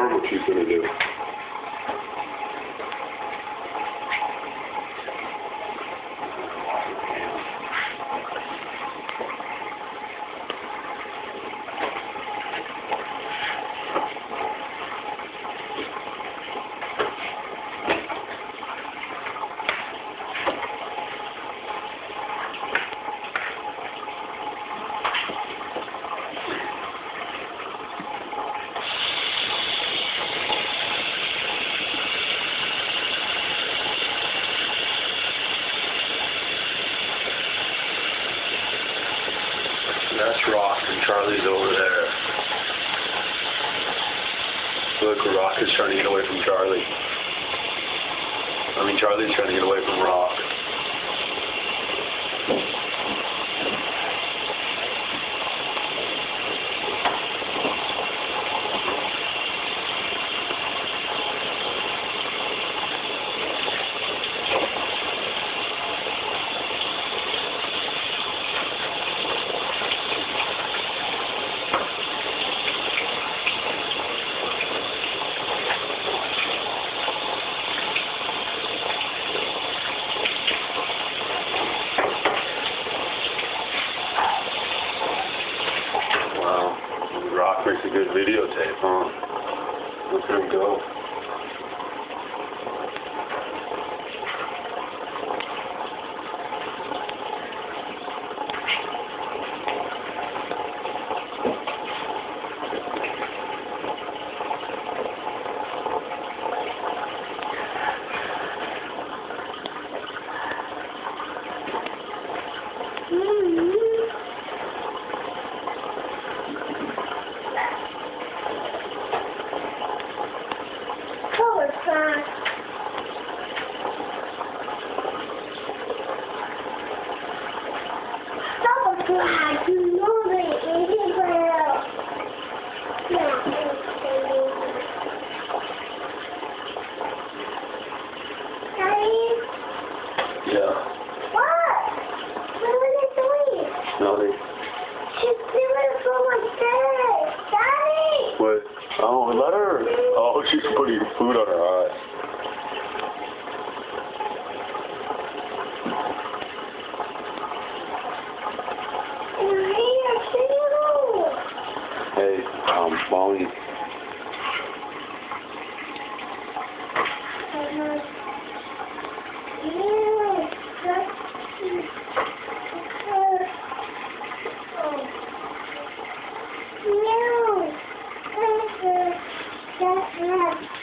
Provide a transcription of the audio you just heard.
Lauren what she's going to do. That's Rock, and Charlie's over there. Look, Rock is trying to get away from Charlie. Charlie's trying to get away from Rock. Rock makes a good videotape, huh? Look at him go. Yeah. What? What are they doing? Nothing. She's stealing from my bed. Daddy! What? Oh, let her. Oh, she's putting food on her eye. Hey, Molly. No.